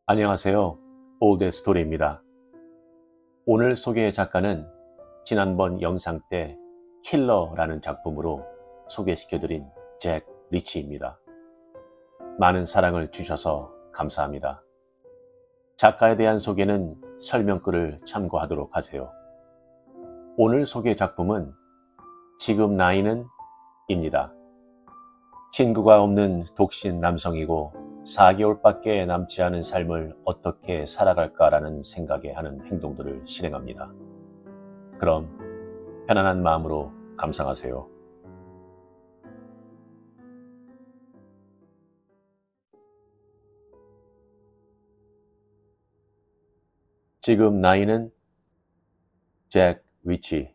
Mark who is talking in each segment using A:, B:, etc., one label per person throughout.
A: 안녕하세요. 올드 스토리입니다. 오늘 소개의 작가는 지난번 영상 때 킬러라는 작품으로 소개시켜드린 잭 리치입니다. 많은 사랑을 주셔서 감사합니다. 작가에 대한 소개는 설명글을 참고하도록 하세요. 오늘 소개 작품은 지금 나이는 입니다. 친구가 없는 독신 남성이고 4개월밖에 남지 않은 삶을 어떻게 살아갈까라는 생각에 하는 행동들을 실행합니다. 그럼 편안한 마음으로 감상하세요. 지금 나이는 잭 리치.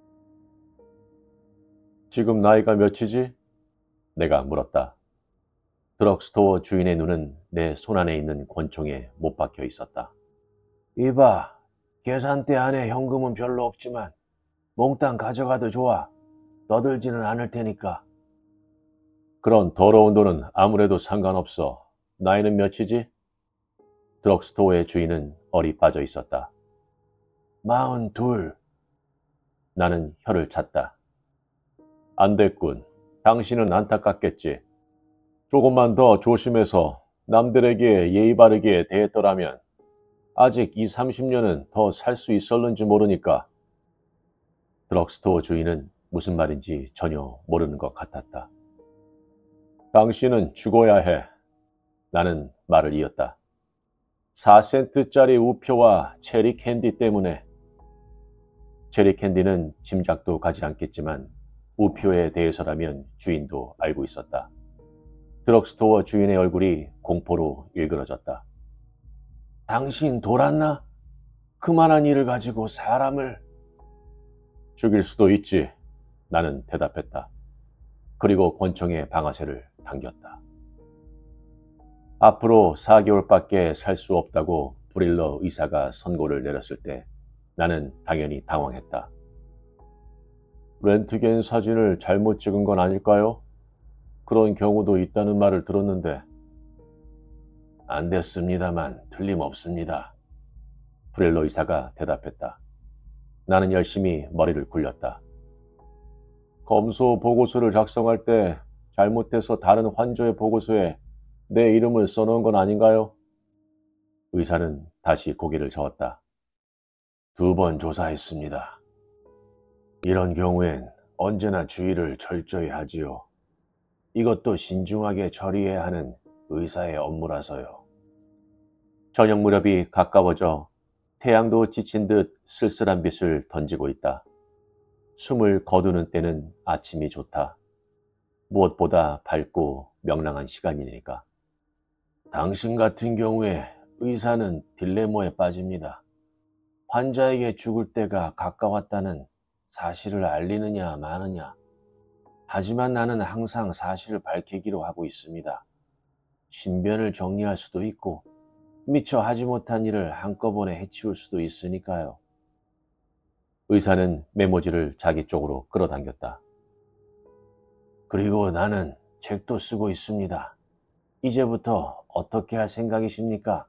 A: 지금 나이가 몇이지? 내가 물었다. 드럭스토어 주인의 눈은 내 손안에 있는 권총에 못 박혀 있었다. 이봐, 계산대 안에 현금은 별로 없지만 몽땅 가져가도 좋아. 떠들지는 않을 테니까. 그런 더러운 돈은 아무래도 상관없어. 나이는 몇이지? 드럭스토어의 주인은 얼이 빠져 있었다. 42. 나는 혀를 찼다. 안 됐군. 당신은 안타깝겠지. 조금만 더 조심해서 남들에게 예의 바르게 대했더라면 아직 20, 30년은 더 살 수 있었는지 모르니까. 드럭스토어 주인은 무슨 말인지 전혀 모르는 것 같았다. 당신은 죽어야 해. 나는 말을 이었다. 4센트짜리 우표와 체리 캔디 때문에. 체리 캔디는 짐작도 가지 않겠지만 우표에 대해서라면 주인도 알고 있었다. 드럭스토어 주인의 얼굴이 공포로 일그러졌다. 당신 돌았나? 그만한 일을 가지고 사람을... 죽일 수도 있지. 나는 대답했다. 그리고 권총의 방아쇠를 당겼다. 앞으로 4개월밖에 살 수 없다고 브릴러 의사가 선고를 내렸을 때 나는 당연히 당황했다. 렌트겐 사진을 잘못 찍은 건 아닐까요? 그런 경우도 있다는 말을 들었는데. 안 됐습니다만 틀림없습니다. 브릴러 의사가 대답했다. 나는 열심히 머리를 굴렸다. 검소 보고서를 작성할 때 잘못해서 다른 환자의 보고서에 내 이름을 써놓은 건 아닌가요? 의사는 다시 고개를 저었다. 2번 조사했습니다. 이런 경우엔 언제나 주의를 철저히 하지요. 이것도 신중하게 처리해야 하는 의사의 업무라서요. 저녁 무렵이 가까워져 태양도 지친 듯 쓸쓸한 빛을 던지고 있다. 숨을 거두는 때는 아침이 좋다. 무엇보다 밝고 명랑한 시간이니까. 당신 같은 경우에 의사는 딜레마에 빠집니다. 환자에게 죽을 때가 가까웠다는 사실을 알리느냐 마느냐. 하지만 나는 항상 사실을 밝히기로 하고 있습니다. 신변을 정리할 수도 있고 미처 하지 못한 일을 한꺼번에 해치울 수도 있으니까요. 의사는 메모지를 자기 쪽으로 끌어당겼다. 그리고 나는 책도 쓰고 있습니다. 이제부터 어떻게 할 생각이십니까?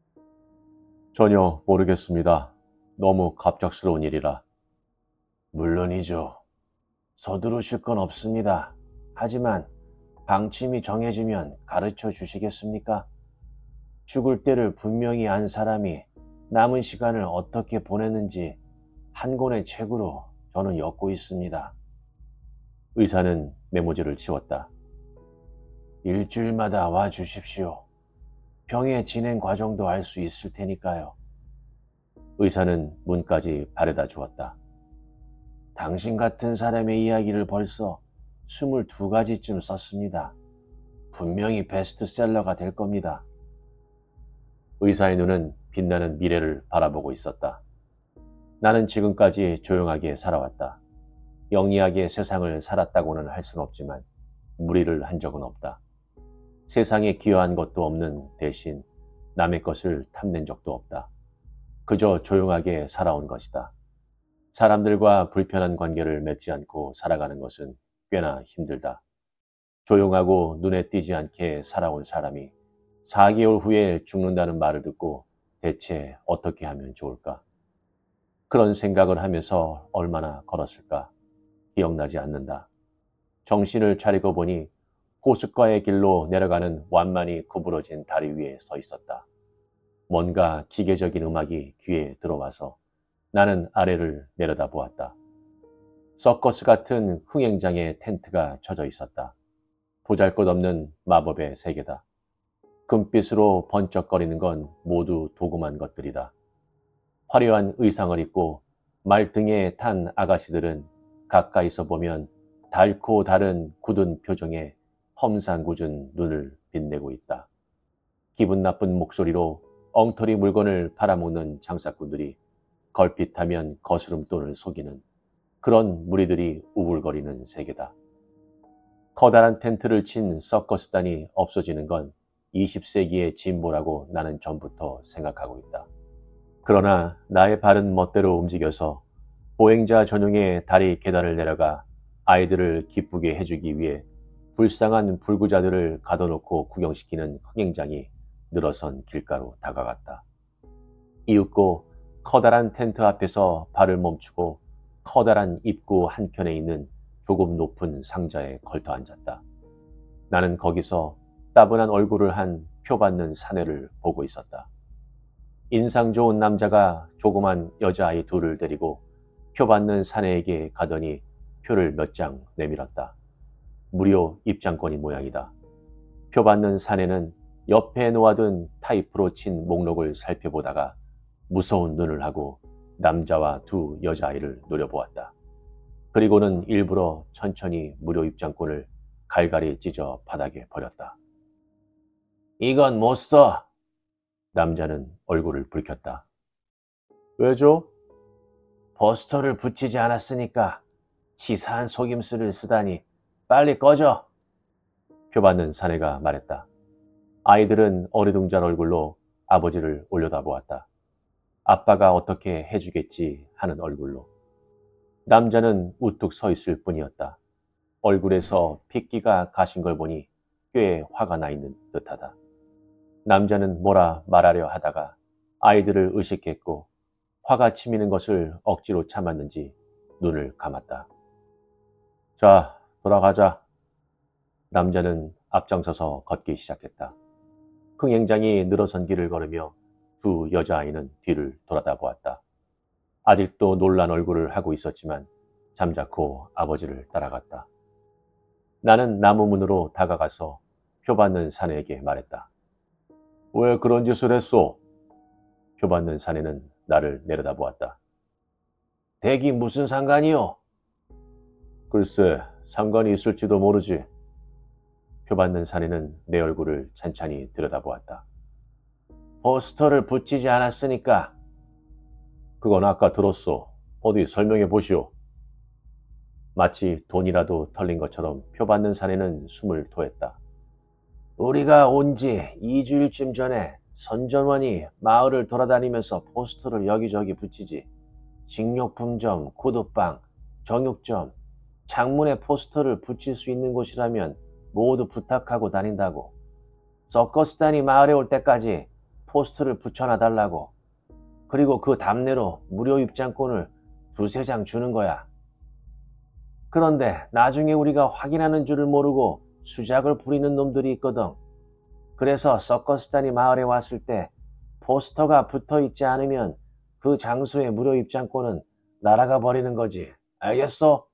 A: 전혀 모르겠습니다. 너무 갑작스러운 일이라. 물론이죠. 서두르실 건 없습니다. 하지만 방침이 정해지면 가르쳐 주시겠습니까? 죽을 때를 분명히 안 사람이 남은 시간을 어떻게 보냈는지 한 권의 책으로 저는 엮고 있습니다. 의사는 메모지를 치웠다. 일주일마다 와 주십시오. 병의 진행 과정도 알 수 있을 테니까요. 의사는 문까지 바래다 주었다. 당신 같은 사람의 이야기를 벌써 22가지쯤 썼습니다. 분명히 베스트셀러가 될 겁니다. 의사의 눈은 빛나는 미래를 바라보고 있었다. 나는 지금까지 조용하게 살아왔다. 영리하게 세상을 살았다고는 할 순 없지만 무리를 한 적은 없다. 세상에 기여한 것도 없는 대신 남의 것을 탐낸 적도 없다. 그저 조용하게 살아온 것이다. 사람들과 불편한 관계를 맺지 않고 살아가는 것은 꽤나 힘들다. 조용하고 눈에 띄지 않게 살아온 사람이 4개월 후에 죽는다는 말을 듣고 대체 어떻게 하면 좋을까? 그런 생각을 하면서 얼마나 걸었을까? 기억나지 않는다. 정신을 차리고 보니 호숫가의 길로 내려가는 완만히 구부러진 다리 위에 서 있었다. 뭔가 기계적인 음악이 귀에 들어와서 나는 아래를 내려다보았다. 서커스 같은 흥행장의 텐트가 쳐져 있었다. 보잘것없는 마법의 세계다. 금빛으로 번쩍거리는 건 모두 도구만 것들이다. 화려한 의상을 입고 말등에 탄 아가씨들은 가까이서 보면 달고 다른 굳은 표정에 험상궂은 눈을 빛내고 있다. 기분 나쁜 목소리로 엉터리 물건을 팔아먹는 장사꾼들이 걸핏하면 거스름돈을 속이는 그런 무리들이 우글거리는 세계다. 커다란 텐트를 친 서커스단이 없어지는 건 20세기의 진보라고 나는 전부터 생각하고 있다. 그러나 나의 발은 멋대로 움직여서 보행자 전용의 다리 계단을 내려가 아이들을 기쁘게 해주기 위해 불쌍한 불구자들을 가둬놓고 구경시키는 흥행장이 늘어선 길가로 다가갔다. 이윽고 커다란 텐트 앞에서 발을 멈추고 커다란 입구 한켠에 있는 조금 높은 상자에 걸터 앉았다. 나는 거기서 따분한 얼굴을 한 표받는 사내를 보고 있었다. 인상 좋은 남자가 조그만 여자아이 둘을 데리고 표받는 사내에게 가더니 표를 몇 장 내밀었다. 무료 입장권이 모양이다. 표받는 사내는 옆에 놓아둔 타이프로 친 목록을 살펴보다가 무서운 눈을 하고 남자와 두 여자아이를 노려보았다. 그리고는 일부러 천천히 무료 입장권을 갈갈이 찢어 바닥에 버렸다. 이건 못 써. 남자는 얼굴을 붉혔다. 왜죠? 포스터를 붙이지 않았으니까. 치사한 속임수를 쓰다니. 빨리 꺼져. 표받는 사내가 말했다. 아이들은 어리둥절 얼굴로 아버지를 올려다보았다. 아빠가 어떻게 해주겠지 하는 얼굴로. 남자는 우뚝 서 있을 뿐이었다. 얼굴에서 핏기가 가신 걸 보니 꽤 화가 나 있는 듯하다. 남자는 뭐라 말하려 하다가 아이들을 의식했고 화가 치미는 것을 억지로 참았는지 눈을 감았다. 자, 돌아가자. 남자는 앞장서서 걷기 시작했다. 흥행장이 늘어선 길을 걸으며 두 여자아이는 뒤를 돌아다보았다. 아직도 놀란 얼굴을 하고 있었지만 잠자코 아버지를 따라갔다. 나는 나무 문으로 다가가서 표받는 사내에게 말했다. 왜 그런 짓을 했소? 표받는 사내는 나를 내려다보았다. 댁이 무슨 상관이요? 글쎄, 상관이 있을지도 모르지. 표받는 사내는 내 얼굴을 찬찬히 들여다보았다. 포스터를 붙이지 않았으니까. 그건 아까 들었소. 어디 설명해 보시오. 마치 돈이라도 털린 것처럼 표받는 사내는 숨을 토했다. 우리가 온 지 2주일쯤 전에 선전원이 마을을 돌아다니면서 포스터를 여기저기 붙이지. 식료품점, 구두방, 정육점, 창문에 포스터를 붙일 수 있는 곳이라면 모두 부탁하고 다닌다고. 서커스단이 마을에 올 때까지 포스터를 붙여놔달라고. 그리고 그 답례로 무료 입장권을 2-3장 주는 거야. 그런데 나중에 우리가 확인하는 줄을 모르고 수작을 부리는 놈들이 있거든. 그래서 서커스단이 마을에 왔을 때 포스터가 붙어있지 않으면 그 장소의 무료 입장권은 날아가 버리는 거지. 알겠어?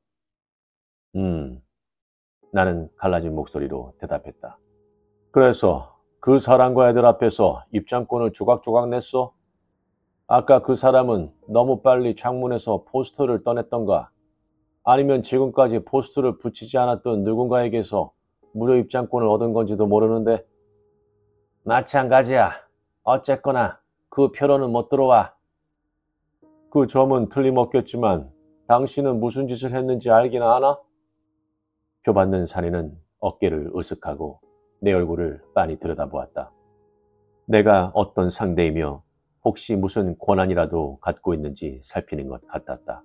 A: 나는 갈라진 목소리로 대답했다. 그래서 그 사람과 애들 앞에서 입장권을 조각조각 냈어? 아까 그 사람은 너무 빨리 창문에서 포스터를 떠냈던가? 아니면 지금까지 포스터를 붙이지 않았던 누군가에게서 무료 입장권을 얻은 건지도 모르는데? 마찬가지야. 어쨌거나 그 표로는 못 들어와. 그 점은 틀림없겠지만 당신은 무슨 짓을 했는지 알긴 아나? 표받는 사내는 어깨를 으쓱하고 내 얼굴을 빤히 들여다보았다. 내가 어떤 상대이며 혹시 무슨 권한이라도 갖고 있는지 살피는 것 같았다.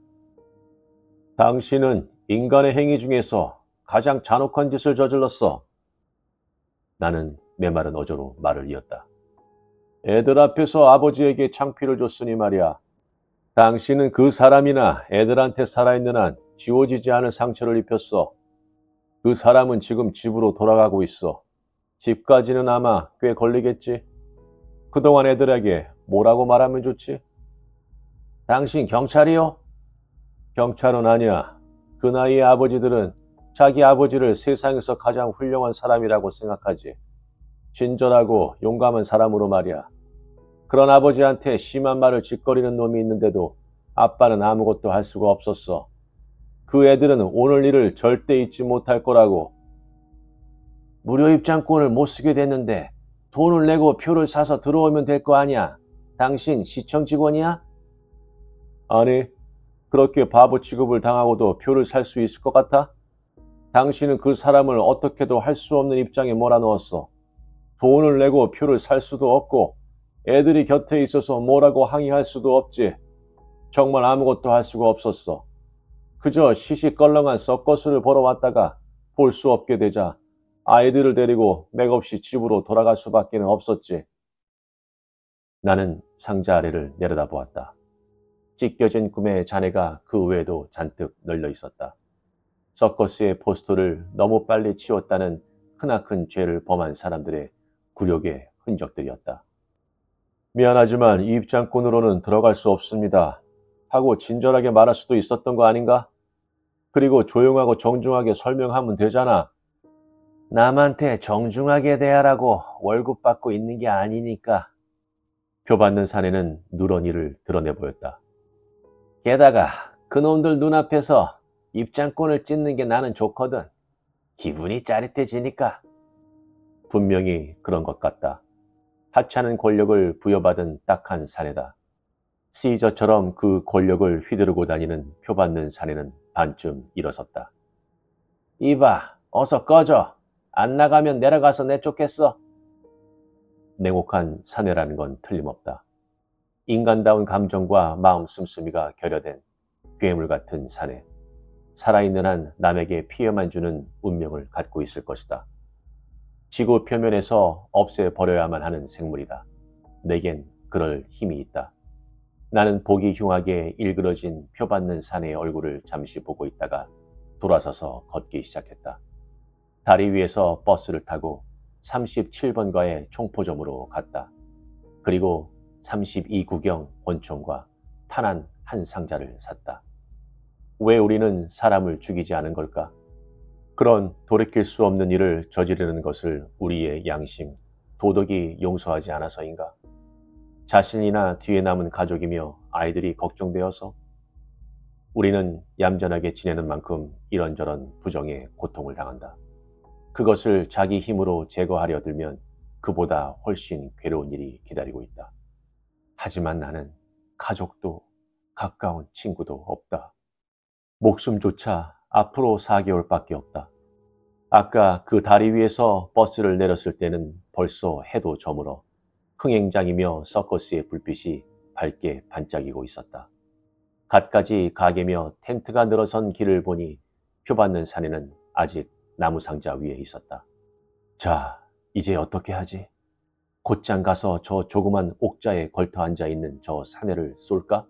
A: 당신은 인간의 행위 중에서 가장 잔혹한 짓을 저질렀어. 나는 메마른 어조로 말을 이었다. 애들 앞에서 아버지에게 창피를 줬으니 말이야. 당신은 그 사람이나 애들한테 살아있는 한 지워지지 않을 상처를 입혔어. 그 사람은 지금 집으로 돌아가고 있어. 집까지는 아마 꽤 걸리겠지. 그동안 애들에게 뭐라고 말하면 좋지? 당신 경찰이요? 경찰은 아니야. 그 나이의 아버지들은 자기 아버지를 세상에서 가장 훌륭한 사람이라고 생각하지. 친절하고 용감한 사람으로 말이야. 그런 아버지한테 심한 말을 짓거리는 놈이 있는데도 아빠는 아무것도 할 수가 없었어. 그 애들은 오늘 일을 절대 잊지 못할 거라고. 무료 입장권을 못 쓰게 됐는데 돈을 내고 표를 사서 들어오면 될 거 아니야. 당신 시청 직원이야? 아니, 그렇게 바보 취급을 당하고도 표를 살 수 있을 것 같아? 당신은 그 사람을 어떻게도 할 수 없는 입장에 몰아넣었어. 돈을 내고 표를 살 수도 없고 애들이 곁에 있어서 뭐라고 항의할 수도 없지. 정말 아무것도 할 수가 없었어. 그저 시시껄렁한 서커스를 보러 왔다가 볼 수 없게 되자 아이들을 데리고 맥없이 집으로 돌아갈 수밖에 없었지. 나는 상자 아래를 내려다보았다. 찢겨진 꿈의 잔해가 그 외에도 잔뜩 널려 있었다. 서커스의 포스터를 너무 빨리 치웠다는 크나큰 죄를 범한 사람들의 굴욕의 흔적들이었다. 미안하지만 이 입장권으로는 들어갈 수 없습니다. 하고 친절하게 말할 수도 있었던 거 아닌가? 그리고 조용하고 정중하게 설명하면 되잖아. 남한테 정중하게 대하라고 월급 받고 있는 게 아니니까. 표 받는 사내는 누런이를 드러내 보였다. 게다가 그놈들 눈앞에서 입장권을 찢는 게 나는 좋거든. 기분이 짜릿해지니까. 분명히 그런 것 같다. 하찮은 권력을 부여받은 딱한 사내다. 시저처럼 그 권력을 휘두르고 다니는 표 받는 사내는 반쯤 일어섰다. 이봐, 어서 꺼져. 안 나가면 내려가서 내쫓겠어. 냉혹한 사내라는 건 틀림없다. 인간다운 감정과 마음 씀씀이가 결여된 괴물 같은 사내. 살아있는 한 남에게 피해만 주는 운명을 갖고 있을 것이다. 지구 표면에서 없애버려야만 하는 생물이다. 내겐 그럴 힘이 있다. 나는 보기 흉하게 일그러진 표 받는 사내의 얼굴을 잠시 보고 있다가 돌아서서 걷기 시작했다. 다리 위에서 버스를 타고 37번가의 총포점으로 갔다. 그리고 32구경 권총과 탄환 한 상자를 샀다. 왜 우리는 사람을 죽이지 않은 걸까? 그런 돌이킬 수 없는 일을 저지르는 것을 우리의 양심, 도덕이 용서하지 않아서인가? 자신이나 뒤에 남은 가족이며 아이들이 걱정되어서? 우리는 얌전하게 지내는 만큼 이런저런 부정의 고통을 당한다. 그것을 자기 힘으로 제거하려 들면 그보다 훨씬 괴로운 일이 기다리고 있다. 하지만 나는 가족도 가까운 친구도 없다. 목숨조차 앞으로 4개월밖에 없다. 아까 그 다리 위에서 버스를 내렸을 때는 벌써 해도 저물어 흥행장이며 서커스의 불빛이 밝게 반짝이고 있었다. 갖가지 가게며 텐트가 늘어선 길을 보니 표 받는 사내는 아직 나무 상자 위에 있었다. 자, 이제 어떻게 하지? 곧장 가서 저 조그만 옥자에 걸터 앉아 있는 저 사내를 쏠까?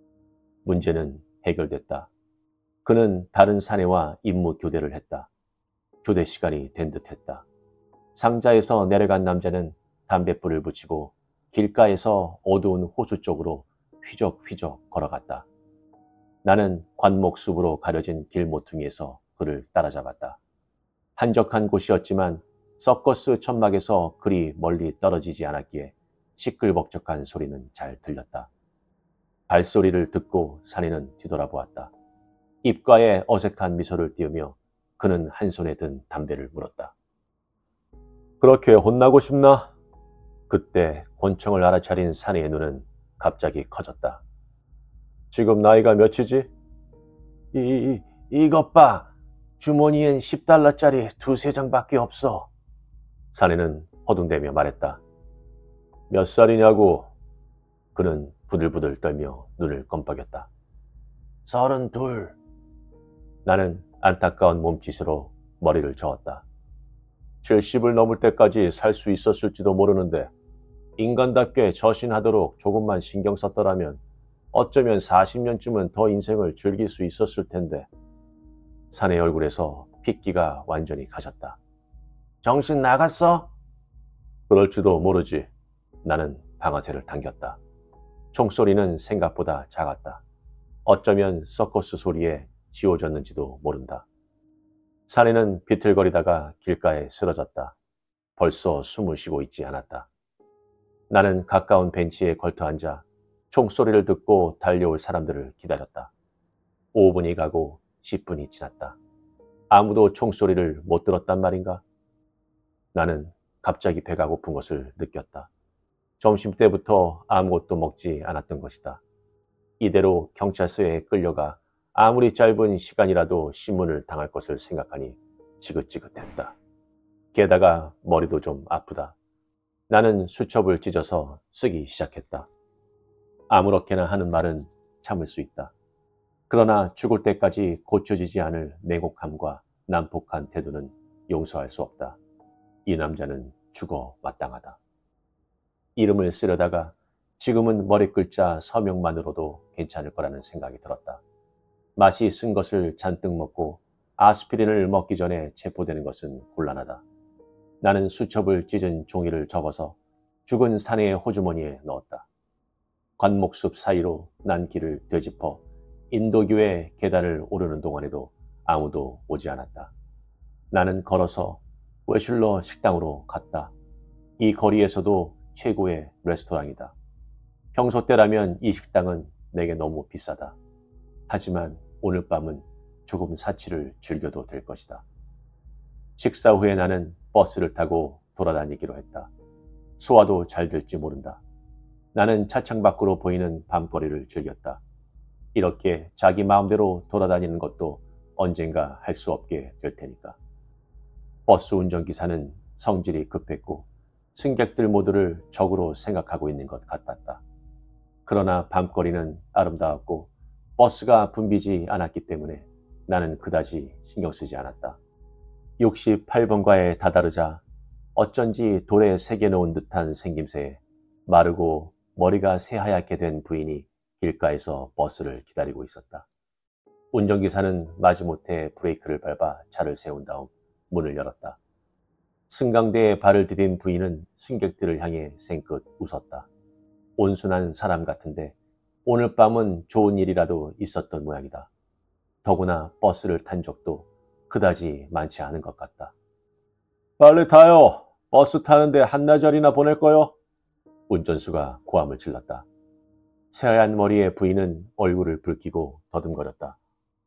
A: 문제는 해결됐다. 그는 다른 사내와 임무 교대를 했다. 교대 시간이 된 듯했다. 상자에서 내려간 남자는 담뱃불을 붙이고 길가에서 어두운 호수 쪽으로 휘적휘적 걸어갔다. 나는 관목숲으로 가려진 길 모퉁이에서 그를 따라잡았다. 한적한 곳이었지만 서커스 천막에서 그리 멀리 떨어지지 않았기에 시끌벅적한 소리는 잘 들렸다. 발소리를 듣고 사내는 뒤돌아보았다. 입가에 어색한 미소를 띄우며 그는 한 손에 든 담배를 물었다. 그렇게 혼나고 싶나? 그때 권총을 알아차린 사내의 눈은 갑자기 커졌다. 지금 나이가 몇이지? 이것 봐. 주머니엔 10달러짜리 두세 장밖에 없어. 사내는 허둥대며 말했다. 몇 살이냐고? 그는 부들부들 떨며 눈을 껌뻑였다. 32. 나는 안타까운 몸짓으로 머리를 저었다. 70을 넘을 때까지 살 수 있었을지도 모르는데 인간답게 저신하도록 조금만 신경 썼더라면 어쩌면 40년쯤은 더 인생을 즐길 수 있었을 텐데. 사내 얼굴에서 핏기가 완전히 가셨다. 정신 나갔어? 그럴지도 모르지. 나는 방아쇠를 당겼다. 총소리는 생각보다 작았다. 어쩌면 서커스 소리에 지워졌는지도 모른다. 사내는 비틀거리다가 길가에 쓰러졌다. 벌써 숨을 쉬고 있지 않았다. 나는 가까운 벤치에 걸터앉아 총소리를 듣고 달려올 사람들을 기다렸다. 5분이 가고 10분이 지났다. 아무도 총소리를 못 들었단 말인가? 나는 갑자기 배가 고픈 것을 느꼈다. 점심때부터 아무것도 먹지 않았던 것이다. 이대로 경찰서에 끌려가 아무리 짧은 시간이라도 신문을 당할 것을 생각하니 지긋지긋했다. 게다가 머리도 좀 아프다. 나는 수첩을 찢어서 쓰기 시작했다. 아무렇게나 하는 말은 참을 수 있다. 그러나 죽을 때까지 고쳐지지 않을 냉혹함과 난폭한 태도는 용서할 수 없다. 이 남자는 죽어 마땅하다. 이름을 쓰려다가 지금은 머리글자 서명만으로도 괜찮을 거라는 생각이 들었다. 맛이 쓴 것을 잔뜩 먹고 아스피린을 먹기 전에 체포되는 것은 곤란하다. 나는 수첩을 찢은 종이를 접어서 죽은 사내의 호주머니에 넣었다. 관목숲 사이로 난 길을 되짚어 인도교회 계단을 오르는 동안에도 아무도 오지 않았다. 나는 걸어서 웨슐러 식당으로 갔다. 이 거리에서도 최고의 레스토랑이다. 평소 때라면 이 식당은 내게 너무 비싸다. 하지만 오늘 밤은 조금 사치를 즐겨도 될 것이다. 식사 후에 나는 버스를 타고 돌아다니기로 했다. 소화도 잘 될지 모른다. 나는 차창 밖으로 보이는 밤거리를 즐겼다. 이렇게 자기 마음대로 돌아다니는 것도 언젠가 할 수 없게 될 테니까. 버스 운전기사는 성질이 급했고 승객들 모두를 적으로 생각하고 있는 것 같았다. 그러나 밤거리는 아름다웠고 버스가 붐비지 않았기 때문에 나는 그다지 신경 쓰지 않았다. 68번가에 다다르자 어쩐지 돌에 새겨놓은 듯한 생김새에 마르고 머리가 새하얗게 된 부인이 길가에서 버스를 기다리고 있었다. 운전기사는 마지못해 브레이크를 밟아 차를 세운 다음 문을 열었다. 승강대에 발을 디딘 부인은 승객들을 향해 생긋 웃었다. 온순한 사람 같은데 오늘 밤은 좋은 일이라도 있었던 모양이다. 더구나 버스를 탄 적도 그다지 많지 않은 것 같다. 빨리 타요. 버스 타는데 한나절이나 보낼 거요. 운전수가 고함을 질렀다. 새하얀 머리의 부인은 얼굴을 붉히고 더듬거렸다.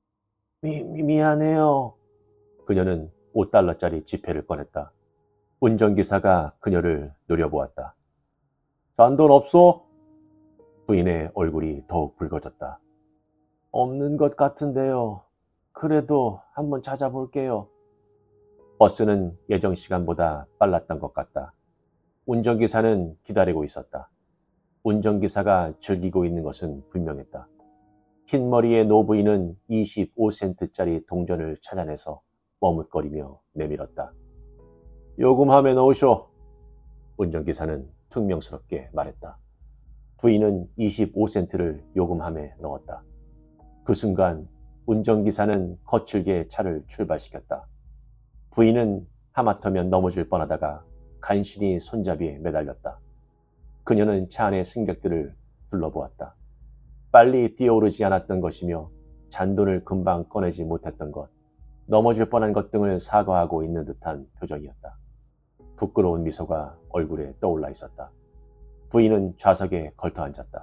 A: 미안해요. 그녀는 5달러짜리 지폐를 꺼냈다. 운전기사가 그녀를 노려보았다. 잔돈 없소? 부인의 얼굴이 더욱 붉어졌다. 없는 것 같은데요. 그래도 한번 찾아볼게요. 버스는 예정 시간보다 빨랐던 것 같다. 운전기사는 기다리고 있었다. 운전기사가 즐기고 있는 것은 분명했다. 흰머리의 노부인은 25센트짜리 동전을 찾아내서 머뭇거리며 내밀었다. 요금함에 넣으쇼. 운전기사는 퉁명스럽게 말했다. 부인은 25센트를 요금함에 넣었다. 그 순간 운전기사는 거칠게 차를 출발시켰다. 부인은 하마터면 넘어질 뻔하다가 간신히 손잡이에 매달렸다. 그녀는 차 안의 승객들을 둘러보았다. 빨리 뛰어오르지 않았던 것이며 잔돈을 금방 꺼내지 못했던 것, 넘어질 뻔한 것 등을 사과하고 있는 듯한 표정이었다. 부끄러운 미소가 얼굴에 떠올라 있었다. 부인은 좌석에 걸터앉았다.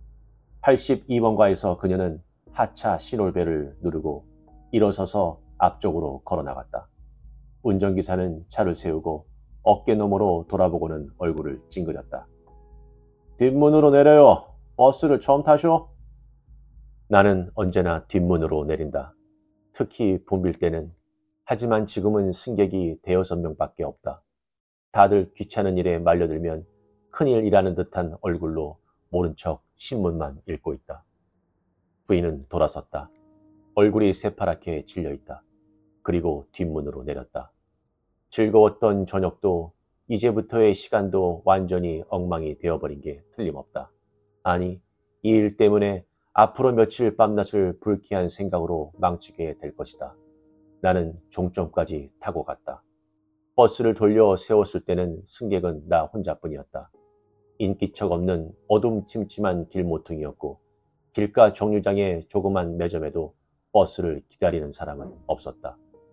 A: 82번가에서 그녀는 하차 신홀벨을 누르고 일어서서 앞쪽으로 걸어나갔다. 운전기사는 차를 세우고 어깨너머로 돌아보고는 얼굴을 찡그렸다. 뒷문으로 내려요. 버스를 처음 타쇼? 나는 언제나 뒷문으로 내린다. 특히 붐빌 때는. 하지만 지금은 승객이 대여섯 명밖에 없다. 다들 귀찮은 일에 말려들면 큰일이라는 듯한 얼굴로 모른 척 신문만 읽고 있다. 부인은 돌아섰다. 얼굴이 새파랗게 질려있다. 그리고 뒷문으로 내렸다. 즐거웠던 저녁도 이제부터의 시간도 완전히 엉망이 되어버린 게 틀림없다. 아니, 이 일 때문에 앞으로 며칠 밤낮을 불쾌한 생각으로 망치게 될 것이다. 나는 종점까지 타고 갔다. 버스를 돌려 세웠을 때는 승객은 나 혼자뿐이었다. 인기척 없는 어둠침침한 길모퉁이였고 길가 정류장의 조그만 매점에도 버스를 기다리는 사람은 없었다.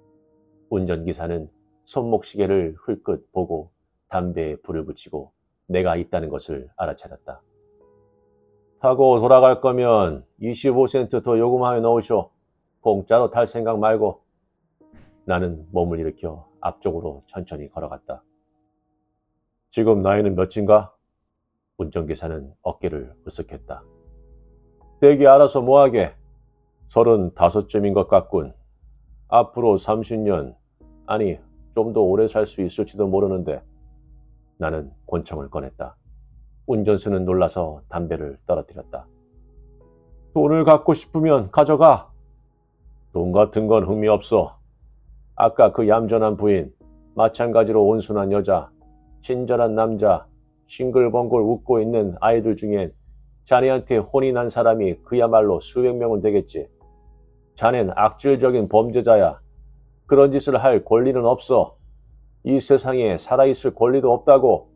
A: 운전기사는 손목시계를 흘끗 보고 담배에 불을 붙이고 내가 있다는 것을 알아차렸다. 타고 돌아갈 거면 25센트 더 요금하여 넣으쇼. 공짜로 탈 생각 말고. 나는 몸을 일으켜 앞쪽으로 천천히 걸어갔다. 지금 나이는 몇인가? 운전기사는 어깨를 으쓱했다. 댁이 알아서 뭐하게. 35쯤인 것 같군. 앞으로 30년, 아니 좀 더 오래 살 수 있을지도 모르는데. 나는 권총을 꺼냈다. 운전수는 놀라서 담배를 떨어뜨렸다. 돈을 갖고 싶으면 가져가. 돈 같은 건 흥미 없어. 아까 그 얌전한 부인, 마찬가지로 온순한 여자, 친절한 남자, 싱글벙글 웃고 있는 아이들 중엔 자네한테 혼이 난 사람이 그야말로 수백 명은 되겠지. 자넨 악질적인 범죄자야. 그런 짓을 할 권리는 없어. 이 세상에 살아있을 권리도 없다고.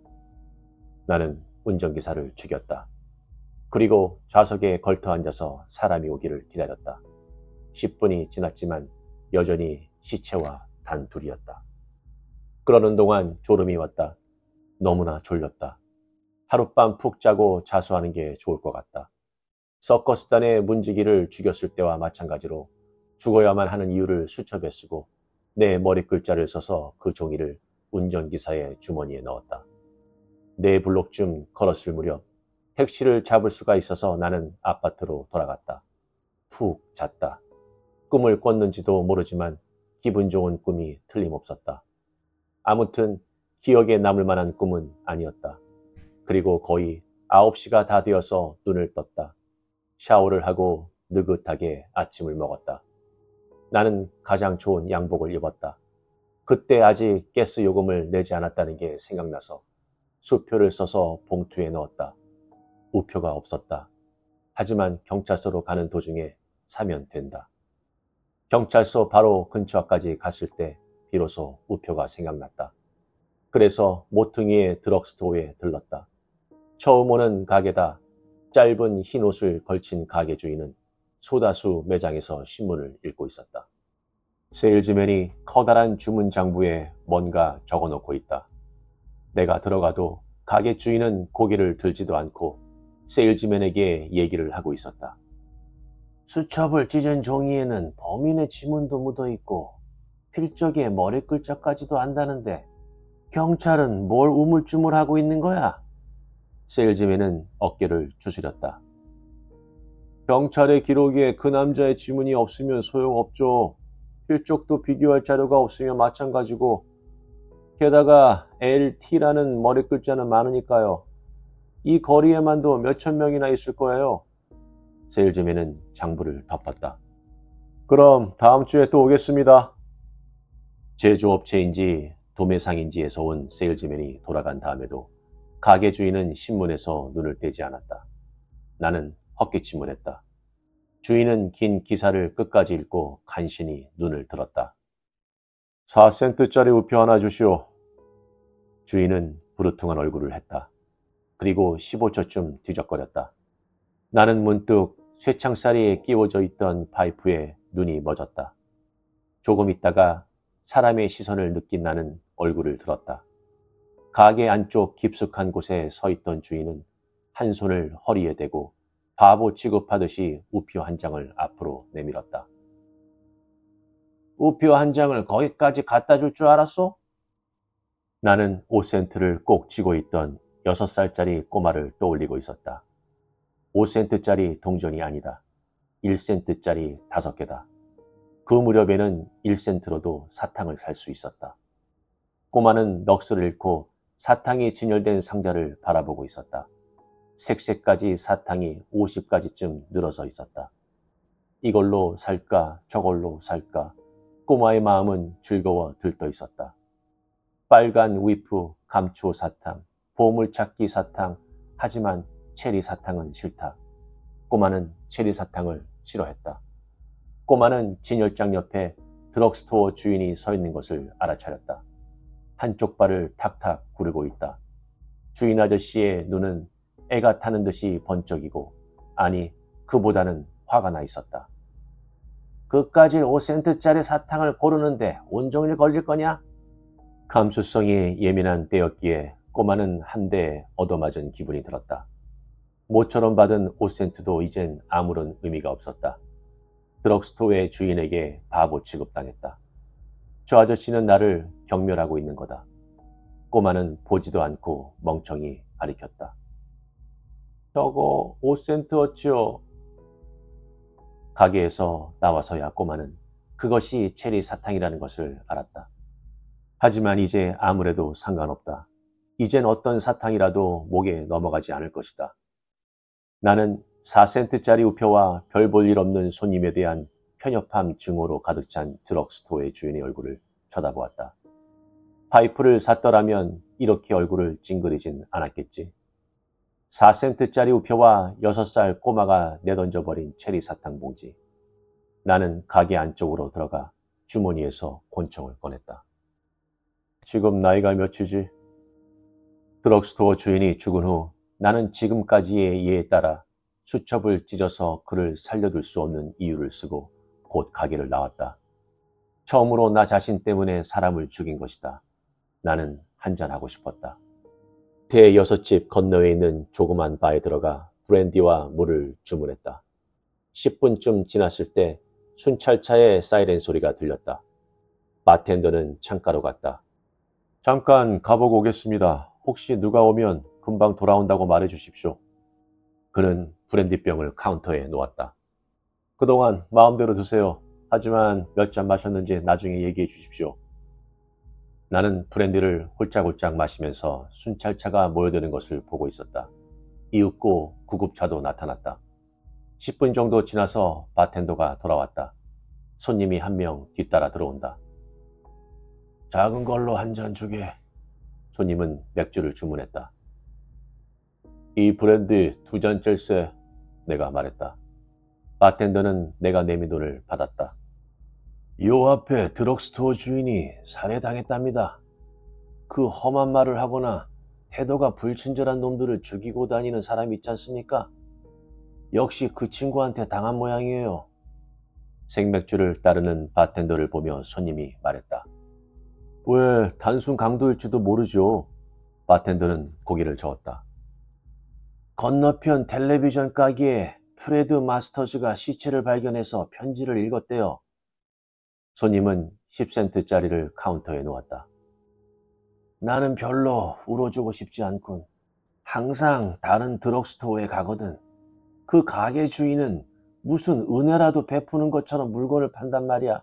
A: 나는 운전기사를 죽였다. 그리고 좌석에 걸터 앉아서 사람이 오기를 기다렸다. 10분이 지났지만 여전히 시체와 단둘이었다. 그러는 동안 졸음이 왔다. 너무나 졸렸다. 하룻밤 푹 자고 자수하는 게 좋을 것 같다. 서커스단의 문지기를 죽였을 때와 마찬가지로 죽어야만 하는 이유를 수첩에 쓰고 내 머리글자를 써서 그 종이를 운전기사의 주머니에 넣었다. 4블록쯤 걸었을 무렵 택시를 잡을 수가 있어서 나는 아파트로 돌아갔다. 푹 잤다. 꿈을 꿨는지도 모르지만 기분 좋은 꿈이 틀림없었다. 아무튼 기억에 남을 만한 꿈은 아니었다. 그리고 거의 9시가 다 되어서 눈을 떴다. 샤워를 하고 느긋하게 아침을 먹었다. 나는 가장 좋은 양복을 입었다. 그때 아직 가스 요금을 내지 않았다는 게 생각나서 수표를 써서 봉투에 넣었다. 우표가 없었다. 하지만 경찰서로 가는 도중에 사면 된다. 경찰서 바로 근처 앞까지 갔을 때 비로소 우표가 생각났다. 그래서 모퉁이의 드럭스토어에 들렀다. 처음 오는 가게다. 짧은 흰 옷을 걸친 가게 주인은 소다수 매장에서 신문을 읽고 있었다. 세일즈맨이 커다란 주문 장부에 뭔가 적어놓고 있다. 내가 들어가도 가게 주인은 고개를 들지도 않고 세일즈맨에게 얘기를 하고 있었다. 수첩을 찢은 종이에는 범인의 지문도 묻어있고 필적에 머리글자까지도 안다는데 경찰은 뭘 우물쭈물하고 있는 거야? 세일즈맨은 어깨를 주스렸다. 경찰의 기록에 그 남자의 지문이 없으면 소용없죠. 필적도 비교할 자료가 없으면 마찬가지고 게다가 LT라는 머리글자는 많으니까요. 이 거리에만도 몇천 명이나 있을 거예요. 세일즈맨은 장부를 덮었다. 그럼 다음 주에 또 오겠습니다. 제조업체인지 도매상인지에서 온 세일즈맨이 돌아간 다음에도 가게 주인은 신문에서 눈을 떼지 않았다. 나는 헛기침을 했다. 주인은 긴 기사를 끝까지 읽고 간신히 눈을 들었다. 4센트짜리 우표 하나 주시오. 주인은 부르퉁한 얼굴을 했다. 그리고 15초쯤 뒤적거렸다. 나는 문득 쇠창살이에 끼워져 있던 파이프에 눈이 멎었다. 조금 있다가 사람의 시선을 느낀 나는 얼굴을 들었다. 가게 안쪽 깊숙한 곳에 서 있던 주인은 한 손을 허리에 대고 바보 취급하듯이 우표 한 장을 앞으로 내밀었다. 우표 한 장을 거기까지 갖다 줄 줄 알았어? 나는 5센트를 꼭 쥐고 있던 6살짜리 꼬마를 떠올리고 있었다. 5센트짜리 동전이 아니다. 1센트짜리 5개다. 그 무렵에는 1센트로도 사탕을 살 수 있었다. 꼬마는 넋을 잃고 사탕이 진열된 상자를 바라보고 있었다. 색색까지 사탕이 50가지쯤 늘어서 있었다. 이걸로 살까 저걸로 살까 꼬마의 마음은 즐거워 들떠 있었다. 빨간 위프, 감초 사탕, 보물찾기 사탕, 하지만 체리 사탕은 싫다. 꼬마는 체리 사탕을 싫어했다. 꼬마는 진열장 옆에 드럭스토어 주인이 서 있는 것을 알아차렸다. 한쪽 발을 탁탁 구르고 있다. 주인 아저씨의 눈은 애가 타는 듯이 번쩍이고, 아니, 그보다는 화가 나 있었다. 그까짓 5센트짜리 사탕을 고르는데 온종일 걸릴 거냐? 감수성이 예민한 때였기에 꼬마는 한 대 얻어맞은 기분이 들었다. 모처럼 받은 5센트도 이젠 아무런 의미가 없었다. 드럭스토어의 주인에게 바보 취급당했다. 저 아저씨는 나를 경멸하고 있는 거다. 꼬마는 보지도 않고 멍청이 가리켰다. 저거 5센트어치요. 가게에서 나와서야 꼬마는 그것이 체리 사탕이라는 것을 알았다. 하지만 이제 아무래도 상관없다. 이젠 어떤 사탕이라도 목에 넘어가지 않을 것이다. 나는 4센트짜리 우표와 별 볼 일 없는 손님에 대한 편협함 증오로 가득 찬 드럭스토어의 주인의 얼굴을 쳐다보았다. 파이프를 샀더라면 이렇게 얼굴을 찡그리진 않았겠지. 4센트짜리 우표와 6살 꼬마가 내던져버린 체리 사탕 봉지. 나는 가게 안쪽으로 들어가 주머니에서 권총을 꺼냈다. 지금 나이가 몇이지? 드럭스토어 주인이 죽은 후 나는 지금까지의 예에 따라 수첩을 찢어서 그를 살려둘 수 없는 이유를 쓰고 곧 가게를 나왔다. 처음으로 나 자신 때문에 사람을 죽인 것이다. 나는 한잔하고 싶었다. 대6집 건너에 있는 조그만 바에 들어가 브랜디와 물을 주문했다. 10분쯤 지났을 때 순찰차의 사이렌 소리가 들렸다. 바텐더는 창가로 갔다. 잠깐 가보고 오겠습니다. 혹시 누가 오면 금방 돌아온다고 말해 주십시오. 그는 브랜디병을 카운터에 놓았다. 그동안 마음대로 드세요. 하지만 몇 잔 마셨는지 나중에 얘기해 주십시오. 나는 브랜디를 홀짝홀짝 마시면서 순찰차가 모여드는 것을 보고 있었다. 이윽고 구급차도 나타났다. 10분 정도 지나서 바텐더가 돌아왔다. 손님이 한 명 뒤따라 들어온다. 작은 걸로 한 잔 주게. 손님은 맥주를 주문했다. 이 브랜디 2잔째세. 내가 말했다. 바텐더는 내가 내민 돈을 받았다. 요 앞에 드럭스토어 주인이 살해당했답니다. 그 험한 말을 하거나 태도가 불친절한 놈들을 죽이고 다니는 사람이 있지 않습니까? 역시 그 친구한테 당한 모양이에요. 생맥주를 따르는 바텐더를 보며 손님이 말했다. 왜 단순 강도일지도 모르죠. 바텐더는 고개를 저었다. 건너편 텔레비전 가게에 프레드 마스터즈가 시체를 발견해서 편지를 읽었대요. 손님은 10센트짜리를 카운터에 놓았다. 나는 별로 울어주고 싶지 않군. 항상 다른 드럭스토어에 가거든. 그 가게 주인은 무슨 은혜라도 베푸는 것처럼 물건을 판단 말이야.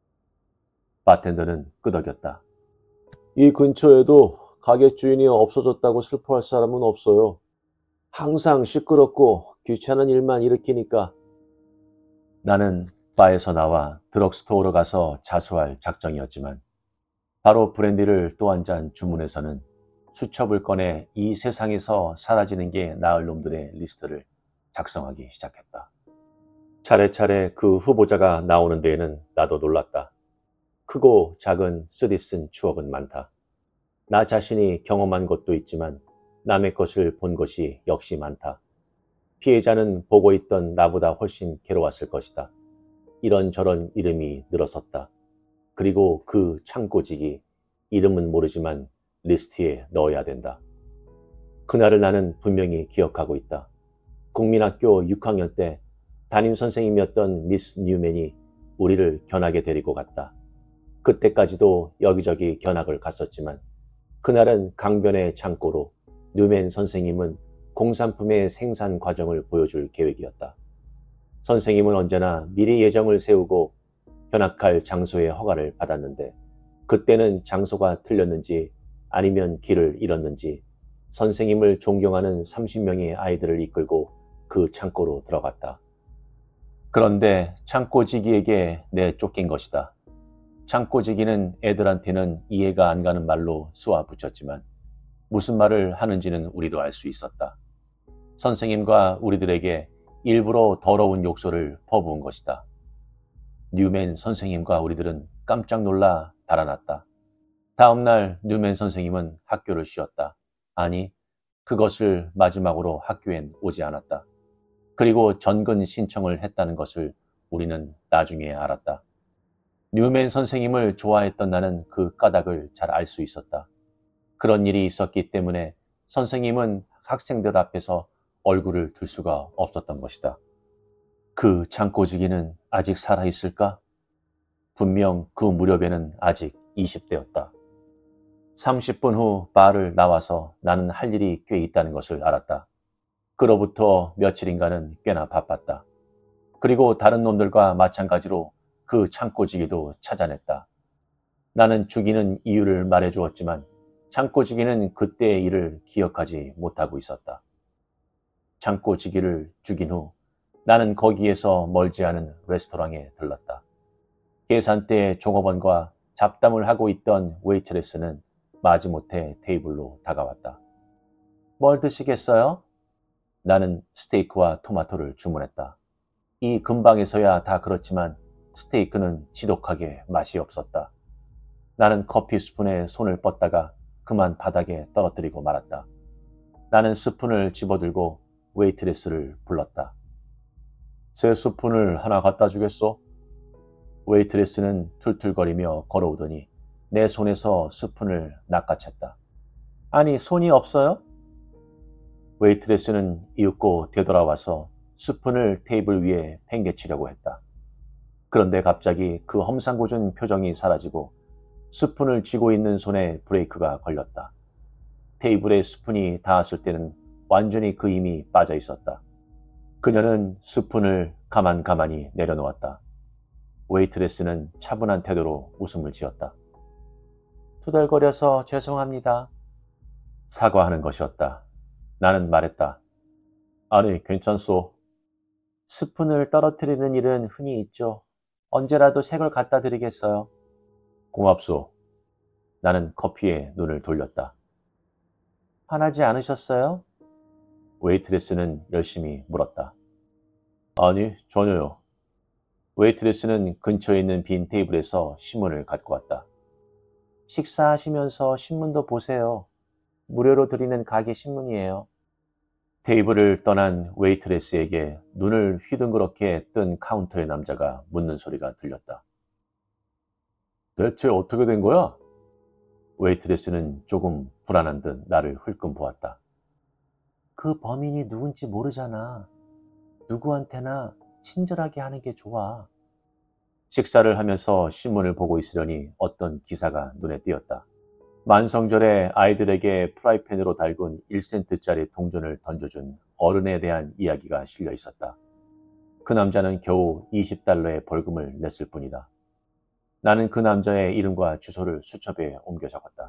A: 바텐더는 끄덕였다. 이 근처에도 가게 주인이 없어졌다고 슬퍼할 사람은 없어요. 항상 시끄럽고 귀찮은 일만 일으키니까. 나는 바에서 나와 드럭스토어로 가서 자수할 작정이었지만 바로 브랜디를 또 한 잔 주문해서는 수첩을 꺼내 이 세상에서 사라지는 게 나을 놈들의 리스트를 작성하기 시작했다. 차례차례 그 후보자가 나오는 데에는 나도 놀랐다. 크고 작은 쓰디쓴 추억은 많다. 나 자신이 경험한 것도 있지만 남의 것을 본 것이 역시 많다. 피해자는 보고 있던 나보다 훨씬 괴로웠을 것이다. 이런저런 이름이 늘어섰다. 그리고 그 창고직이 이름은 모르지만 리스트에 넣어야 된다. 그날을 나는 분명히 기억하고 있다. 국민학교 6학년 때 담임선생님이었던 미스 뉴맨이 우리를 견학에 데리고 갔다. 그때까지도 여기저기 견학을 갔었지만 그날은 강변의 창고로 뉴맨 선생님은 공산품의 생산 과정을 보여줄 계획이었다. 선생님은 언제나 미리 예정을 세우고 견학할 장소의 허가를 받았는데 그때는 장소가 틀렸는지 아니면 길을 잃었는지 선생님을 존경하는 30명의 아이들을 이끌고 그 창고로 들어갔다. 그런데 창고지기에게 내쫓긴 것이다. 창고지기는 애들한테는 이해가 안 가는 말로 쏘아붙였지만 무슨 말을 하는지는 우리도 알 수 있었다. 선생님과 우리들에게 일부러 더러운 욕설을 퍼부은 것이다. 뉴맨 선생님과 우리들은 깜짝 놀라 달아났다. 다음날 뉴맨 선생님은 학교를 쉬었다. 아니, 그것을 마지막으로 학교엔 오지 않았다. 그리고 전근 신청을 했다는 것을 우리는 나중에 알았다. 뉴맨 선생님을 좋아했던 나는 그 까닭을 잘 알 수 있었다. 그런 일이 있었기 때문에 선생님은 학생들 앞에서 얼굴을 들 수가 없었던 것이다. 그 창고지기는 아직 살아있을까? 분명 그 무렵에는 아직 20대였다. 30분 후 바를 나와서 나는 할 일이 꽤 있다는 것을 알았다. 그로부터 며칠인가는 꽤나 바빴다. 그리고 다른 놈들과 마찬가지로 그 창고지기도 찾아냈다. 나는 죽이는 이유를 말해주었지만 창고지기는 그때의 일을 기억하지 못하고 있었다. 창고지기를 죽인 후 나는 거기에서 멀지 않은 레스토랑에 들렀다. 계산대의 종업원과 잡담을 하고 있던 웨이트레스는 마지못해 테이블로 다가왔다. 뭘 드시겠어요? 나는 스테이크와 토마토를 주문했다. 이 근방에서야 다 그렇지만 스테이크는 지독하게 맛이 없었다. 나는 커피 스푼에 손을 뻗다가 그만 바닥에 떨어뜨리고 말았다. 나는 스푼을 집어들고 웨이트레스를 불렀다. 새 스푼을 하나 갖다 주겠소? 웨이트레스는 툴툴거리며 걸어오더니 내 손에서 스푼을 낚아챘다. 아니, 손이 없어요? 웨이트레스는 이윽고 되돌아와서 스푼을 테이블 위에 팽개치려고 했다. 그런데 갑자기 그 험상궂은 표정이 사라지고 스푼을 쥐고 있는 손에 브레이크가 걸렸다. 테이블에 스푼이 닿았을 때는 완전히 그 힘이 빠져 있었다. 그녀는 스푼을 가만히 내려놓았다. 웨이트레스는 차분한 태도로 웃음을 지었다. 투덜거려서 죄송합니다. 사과하는 것이었다. 나는 말했다. 아니, 괜찮소. 스푼을 떨어뜨리는 일은 흔히 있죠. 언제라도 새 걸 갖다 드리겠어요. 고맙소. 나는 커피에 눈을 돌렸다. 화나지 않으셨어요? 웨이트레스는 열심히 물었다. 아니, 전혀요. 웨이트레스는 근처에 있는 빈 테이블에서 신문을 갖고 왔다. 식사하시면서 신문도 보세요. 무료로 드리는 가게 신문이에요. 테이블을 떠난 웨이트레스에게 눈을 휘둥그렇게 뜬 카운터의 남자가 묻는 소리가 들렸다. 대체 어떻게 된 거야? 웨이트레스는 조금 불안한 듯 나를 흘끔 보았다. 그 범인이 누군지 모르잖아. 누구한테나 친절하게 하는 게 좋아. 식사를 하면서 신문을 보고 있으려니 어떤 기사가 눈에 띄었다. 만성절에 아이들에게 프라이팬으로 달군 1센트짜리 동전을 던져준 어른에 대한 이야기가 실려 있었다. 그 남자는 겨우 20달러의 벌금을 냈을 뿐이다. 나는 그 남자의 이름과 주소를 수첩에 옮겨 적었다.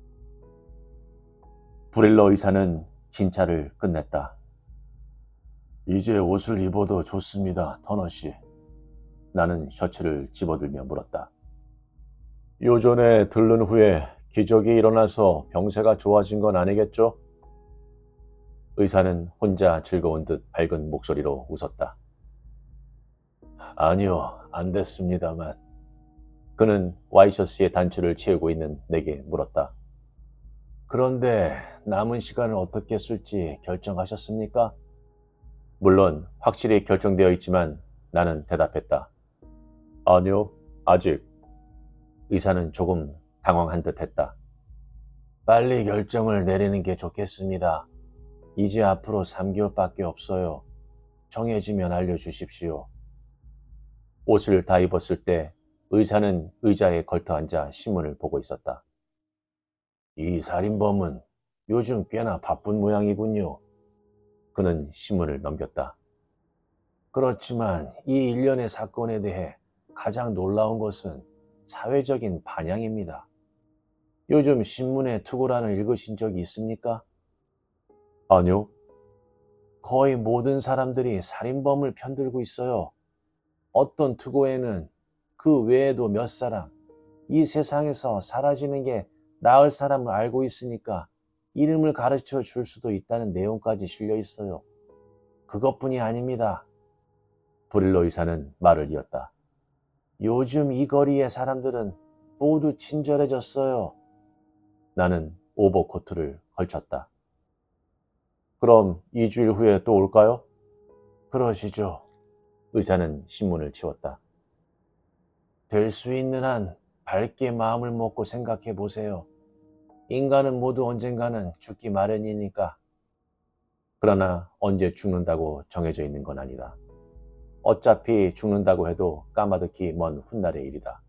A: 브릴러 의사는 진찰을 끝냈다. 이제 옷을 입어도 좋습니다, 터너 씨. 나는 셔츠를 집어들며 물었다. 요전에 들른 후에 기적이 일어나서 병세가 좋아진 건 아니겠죠? 의사는 혼자 즐거운 듯 밝은 목소리로 웃었다. 아니요, 안 됐습니다만. 그는 와이셔츠의 단추를 채우고 있는 내게 물었다. 그런데 남은 시간을 어떻게 쓸지 결정하셨습니까? 물론 확실히 결정되어 있지만 나는 대답했다. 아니요, 아직. 의사는 조금 당황한 듯 했다. 빨리 결정을 내리는 게 좋겠습니다. 이제 앞으로 3개월밖에 없어요. 정해지면 알려주십시오. 옷을 다 입었을 때 의사는 의자에 걸터앉아 신문을 보고 있었다. 이 살인범은 요즘 꽤나 바쁜 모양이군요. 그는 신문을 넘겼다. 그렇지만 이 일련의 사건에 대해 가장 놀라운 것은 사회적인 반향입니다. 요즘 신문에 투고란을 읽으신 적이 있습니까? 아니요. 거의 모든 사람들이 살인범을 편들고 있어요. 어떤 투고에는 그 외에도 몇 사람, 이 세상에서 사라지는 게 나을 사람을 알고 있으니까 이름을 가르쳐 줄 수도 있다는 내용까지 실려 있어요. 그것뿐이 아닙니다. 브릴로 의사는 말을 이었다. 요즘 이 거리의 사람들은 모두 친절해졌어요. 나는 오버코트를 걸쳤다. 그럼 2주일 후에 또 올까요? 그러시죠. 의사는 신문을 치웠다. 될 수 있는 한 밝게 마음을 먹고 생각해 보세요. 인간은 모두 언젠가는 죽기 마련이니까. 그러나 언제 죽는다고 정해져 있는 건 아니다. 어차피 죽는다고 해도 까마득히 먼 훗날의 일이다.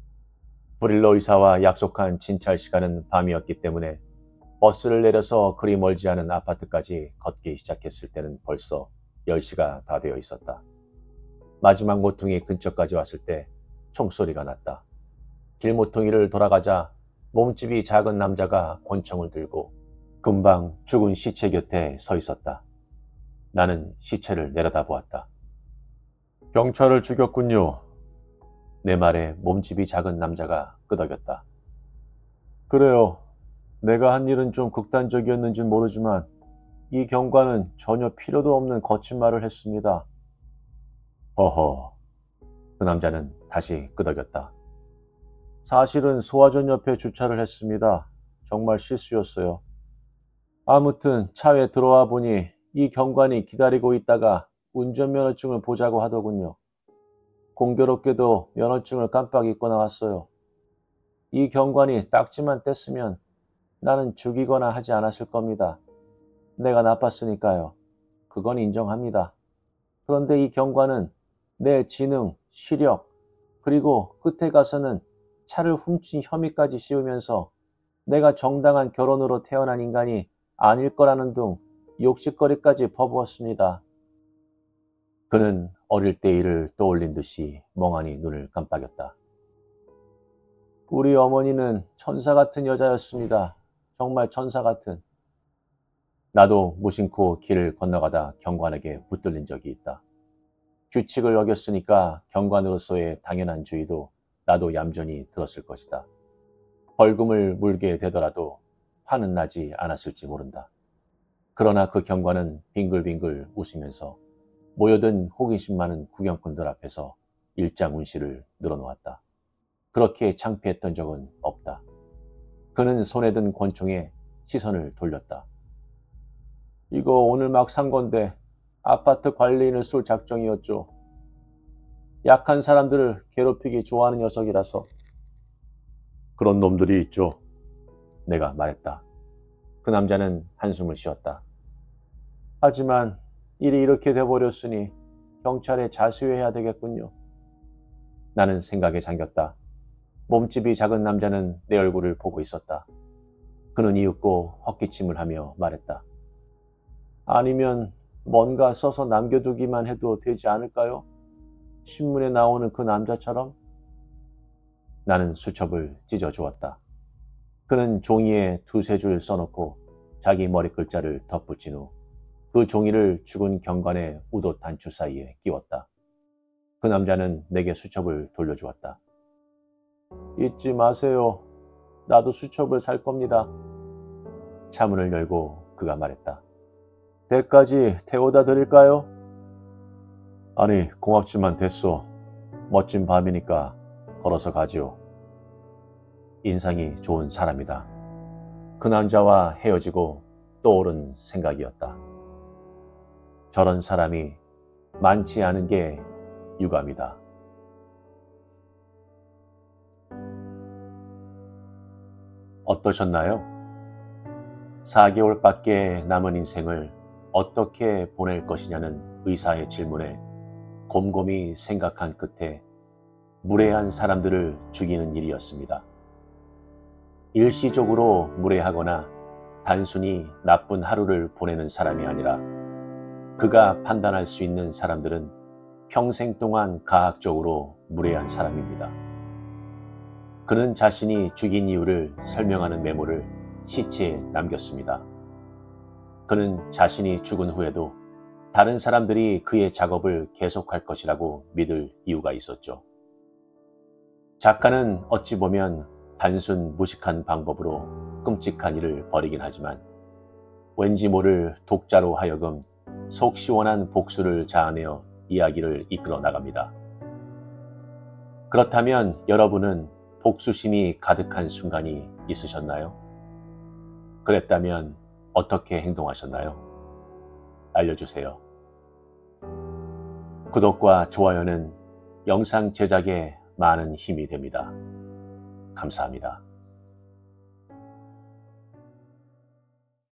A: 브릴로 의사와 약속한 진찰 시간은 밤이었기 때문에 버스를 내려서 그리 멀지 않은 아파트까지 걷기 시작했을 때는 벌써 10시가 다 되어 있었다. 마지막 모퉁이 근처까지 왔을 때 총소리가 났다. 길모퉁이를 돌아가자 몸집이 작은 남자가 권총을 들고 금방 죽은 시체 곁에 서 있었다. 나는 시체를 내려다보았다. 경찰을 죽였군요. 내 말에 몸집이 작은 남자가 끄덕였다. 그래요. 내가 한 일은 좀 극단적이었는지 모르지만 이 경관은 전혀 필요도 없는 거친 말을 했습니다. 허허. 그 남자는 다시 끄덕였다. 사실은 소화전 옆에 주차를 했습니다. 정말 실수였어요. 아무튼 차에 들어와 보니 이 경관이 기다리고 있다가 운전면허증을 보자고 하더군요. 공교롭게도 면허증을 깜빡 잊고 나왔어요. 이 경관이 딱지만 뗐으면 나는 죽이거나 하지 않았을 겁니다. 내가 나빴으니까요. 그건 인정합니다. 그런데 이 경관은 내 지능, 시력, 그리고 끝에 가서는 차를 훔친 혐의까지 씌우면서 내가 정당한 결혼으로 태어난 인간이 아닐 거라는 둥 욕짓거리까지 퍼부었습니다. 그는 어릴 때 일을 떠올린 듯이 멍하니 눈을 깜빡였다. 우리 어머니는 천사 같은 여자였습니다. 정말 천사 같은. 나도 무심코 길을 건너가다 경관에게 붙들린 적이 있다. 규칙을 어겼으니까 경관으로서의 당연한 주의도 나도 얌전히 들었을 것이다. 벌금을 물게 되더라도 화는 나지 않았을지 모른다. 그러나 그 경관은 빙글빙글 웃으면서 모여든 호기심 많은 구경꾼들 앞에서 일장운시를 늘어놓았다. 그렇게 창피했던 적은 없다. 그는 손에 든 권총에 시선을 돌렸다. 이거 오늘 막 산 건데 아파트 관리인을 쏠 작정이었죠. 약한 사람들을 괴롭히기 좋아하는 녀석이라서. 그런 놈들이 있죠. 내가 말했다. 그 남자는 한숨을 쉬었다. 하지만 일이 이렇게 돼버렸으니 경찰에 자수해야 되겠군요. 나는 생각에 잠겼다. 몸집이 작은 남자는 내 얼굴을 보고 있었다. 그는 이윽고 헛기침을 하며 말했다. 아니면 뭔가 써서 남겨두기만 해도 되지 않을까요? 신문에 나오는 그 남자처럼? 나는 수첩을 찢어주었다. 그는 종이에 2-3줄 써놓고 자기 머리 글자를 덧붙인 후 그 종이를 죽은 경관의 우도 단추 사이에 끼웠다. 그 남자는 내게 수첩을 돌려주었다. 잊지 마세요. 나도 수첩을 살 겁니다. 차문을 열고 그가 말했다. 댁까지 태워다 드릴까요? 아니, 고맙지만 됐소. 멋진 밤이니까 걸어서 가지요. 인상이 좋은 사람이다. 그 남자와 헤어지고 떠오른 생각이었다. 저런 사람이 많지 않은 게 유감이다. 어떠셨나요? 4개월밖에 남은 인생을 어떻게 보낼 것이냐는 의사의 질문에 곰곰이 생각한 끝에 무례한 사람들을 죽이는 일이었습니다. 일시적으로 무례하거나 단순히 나쁜 하루를 보내는 사람이 아니라 그가 판단할 수 있는 사람들은 평생 동안 가학적으로 무례한 사람입니다. 그는 자신이 죽인 이유를 설명하는 메모를 시체에 남겼습니다. 그는 자신이 죽은 후에도 다른 사람들이 그의 작업을 계속할 것이라고 믿을 이유가 있었죠. 작가는 어찌 보면 단순 무식한 방법으로 끔찍한 일을 벌이긴 하지만 왠지 모를 독자로 하여금 속 시원한 복수를 자아내어 이야기를 이끌어 나갑니다. 그렇다면 여러분은 복수심이 가득한 순간이 있으셨나요? 그랬다면 어떻게 행동하셨나요? 알려주세요. 구독과 좋아요는 영상 제작에 많은 힘이 됩니다. 감사합니다.